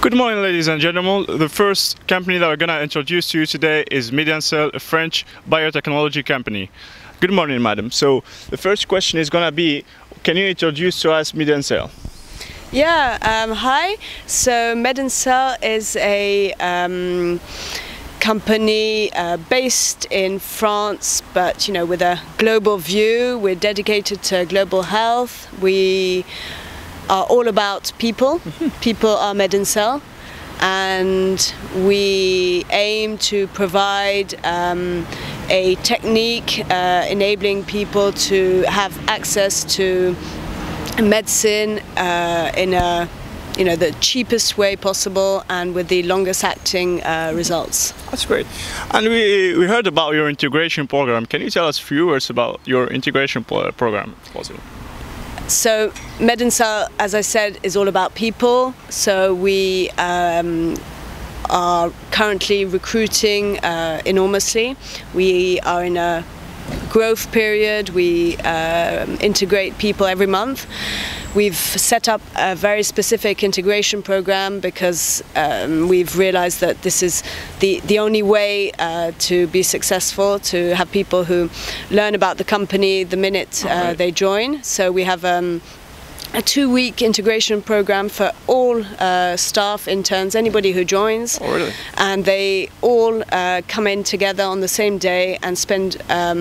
Good morning, ladies and gentlemen. The first company that we're going to introduce to you today is MedinCell, a French biotechnology company. Good morning, madam. So the first question is going to be, can you introduce to us MedinCell? Yeah, hi. So MedinCell is a company based in France, but with a global view. We're dedicated to global health. We are all about people. People are MedinCell, and we aim to provide a technique enabling people to have access to medicine in a the cheapest way possible and with the longest acting results. That's great. And we heard about your integration program. Can you tell us a few words about your integration program, if possible? So MedinCell, as I said, is all about people. So we are currently recruiting enormously. We are in a growth period. We integrate people every month. We've set up a very specific integration program because we've realized that this is the only way to be successful, to have people who learn about the company the minute they join. So we have a 2-week integration program for all staff, interns, anybody who joins. Oh, really? And they all come in together on the same day and spend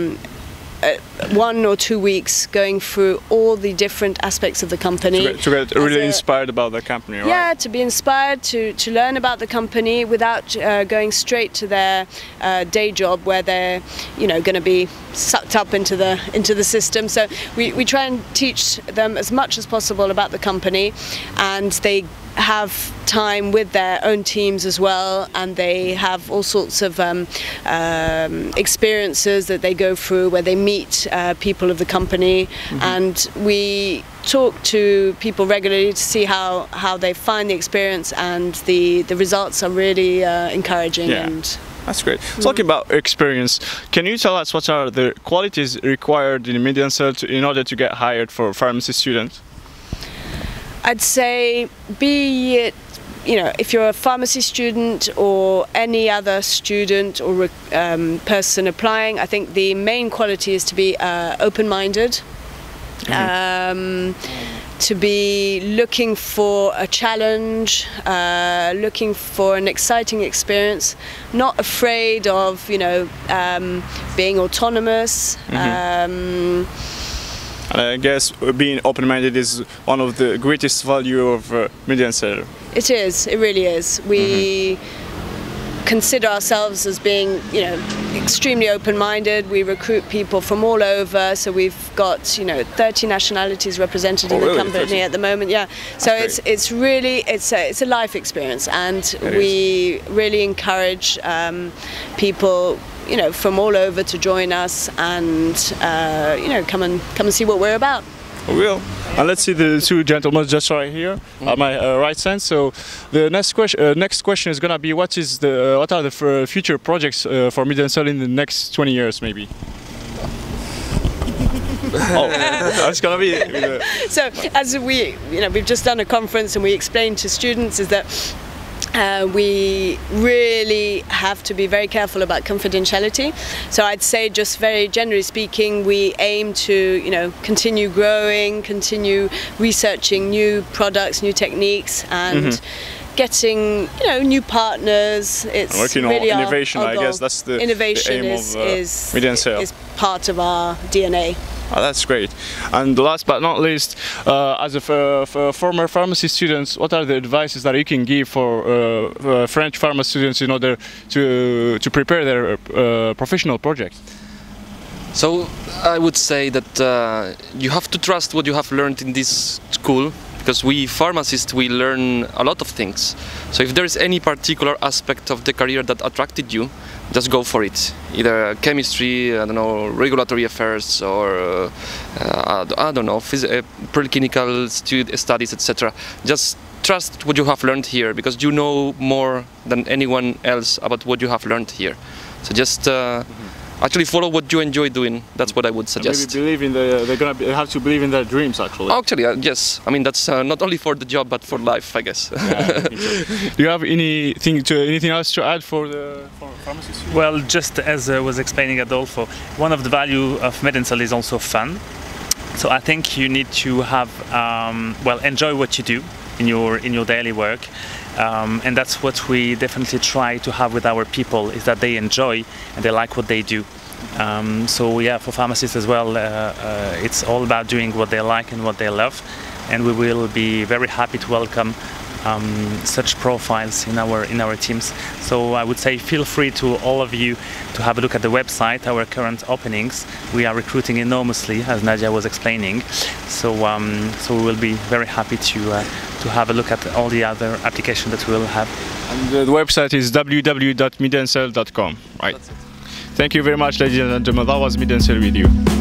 1 or 2 weeks going through all the different aspects of the company. To get really inspired about the company, right? Yeah, to be inspired, to learn about the company without going straight to their day job where they're going to be sucked up into the system. So we try and teach them as much as possible about the company, and they have time with their own teams as well, and they have all sorts of experiences that they go through where they meet people of the company, and we talk to people regularly to see how they find the experience, and the results are really encouraging. Yeah. And that's great. Talking about experience, can you tell us what are the qualities required in MedinCell in order to get hired for pharmacy students? I'd say, be it if you're a pharmacy student or any other student or person applying, I think the main quality is to be open-minded, to be looking for a challenge, looking for an exciting experience, not afraid of being autonomous. And I guess being open-minded is one of the greatest value of MedinCell. It is. It really is. We consider ourselves as being, extremely open-minded. We recruit people from all over. So we've got, 30 nationalities represented in the company 30? At the moment. Yeah. So it's really it's a life experience, and we really encourage people from all over to join us and come and see what we're about. We will. And let's see the two gentlemen just right here at my right side. So the next question is gonna be what are the future projects for MedinCell in the next 20 years maybe? Oh, that's gonna be. So as we've just done a conference and we explained to students is that we really have to be very careful about confidentiality. So I'd say, just very generally speaking, we aim to continue growing, continue researching new products, new techniques, and getting new partners. It's working really on innovation. our I guess that's the innovation aim is part of our DNA. Oh, that's great. And last but not least, as a former pharmacy students, what are the advices that you can give for French pharmacy students in order to prepare their professional project? So I would say that you have to trust what you have learned in this school, because we pharmacists, we learn a lot of things. So if there is any particular aspect of the career that attracted you, just go for it. Either chemistry, I don't know, regulatory affairs, or I don't know, preclinical studies, etc. Just trust what you have learned here, because you know more than anyone else about what you have learned here. So just actually follow what you enjoy doing. That's what I would suggest. Maybe believe in they have to believe in their dreams actually. Actually, yes. I mean that's not only for the job but for life, I guess. Yeah, I think so. Do you have anything else to add for the pharmacists? Well, just as I was explaining Adolfo, one of the value of MedinCell is also fun. So I think you need to have enjoy what you do in your daily work, and that's what we definitely try to have with our people, is that they enjoy and they like what they do. So yeah, for pharmacists as well, it's all about doing what they like and what they love, and we will be very happy to welcome such profiles in our teams. So I would say feel free to all of you to have a look at the website, our current openings. We are recruiting enormously, as Nadia was explaining. So we will be very happy to have a look at all the other applications that we will have. And the website is www.medincell.com, right? That's it. Thank you very much, ladies and gentlemen. That was MedinCell with you.